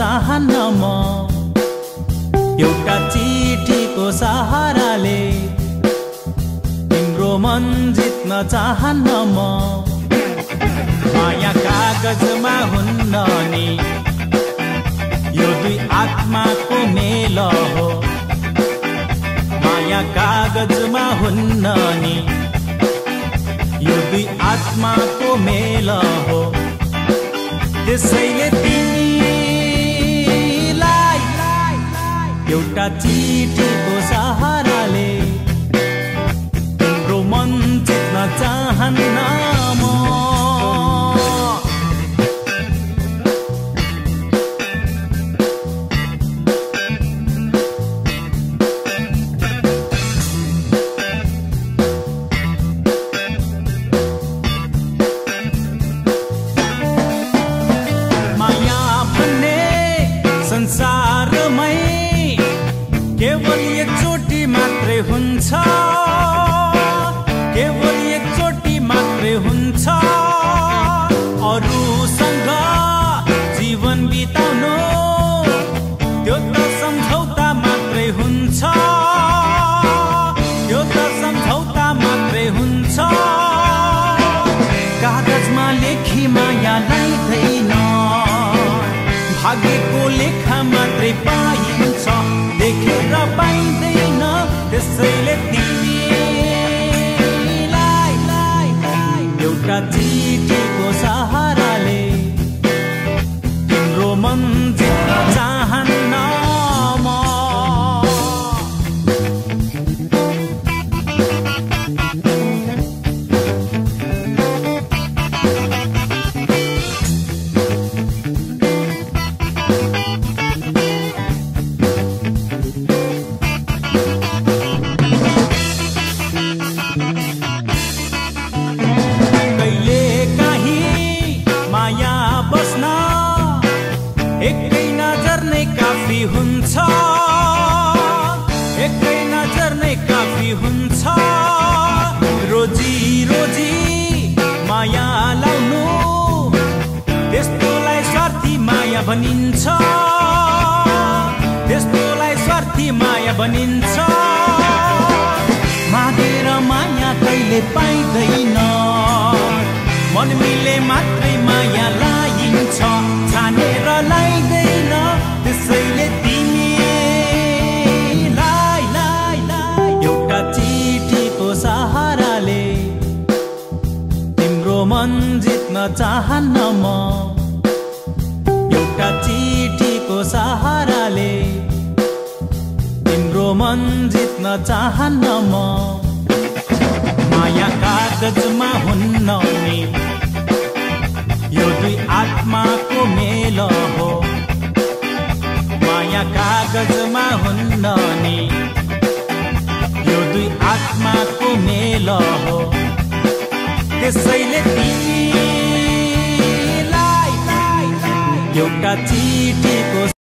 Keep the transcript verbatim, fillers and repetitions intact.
चाहन्न म एउटा चिठीको सहाराले तिम्रो मन जित्न चाहन्न म माया कागजमा हुन्न नि यो दुई आत्माको मेल हो माया कागजमा हुन्न नि यो दुई आत्माको मेल हो त्यसैले तिमीलाई एउटा चिठीको सहाराले तिम्रो मन जित्न चाहन्न म संसारमै केवल एकचोटि मात्रै हुन्छ केवल एकचोटि मात्रै हुन्छ अरूसँग जीवन बिताउनु त्यो त सम्झौता मात्रै हुन्छ त्यो त सम्झौता मात्रै हुन्छ कागजमा लेखी माया लाइदैन भाग्यको लेखा मात्रै पाइन्छ देखेर पाइँदैन त्यसैले तिमीलाई एउटा चिठीको सहाराले तिम्रो मन जित्न चाहन्न म एकै नजर नै काफी हुन्छ एकै नजर नै काफी हुन्छ रोजी रोजी माया लाउनु त्यस्तोलाई स्वार्थी माया भनिन्छ त्यस्तोलाई स्वार्थी माया भनिन्छ मागेर माया कहिले पाइँदैन मन मिले मात्रै माया लाइन्छ छानेर लाइदैन त्यसैले तिमीलाई एउटा चिठीको सहाराले तिम्रो मन जित्न चाहन्न म एउटा चिठीको सहाराले तिम्रो मन जित्न चाहन्न म माया कागजमा हुन्न नि यो दुई आत्माको मेल हो माया कागजमा हुन्न नि यो दुई आत्माको मेल हो त्यसैले तिमीलाई एउटा चिठीको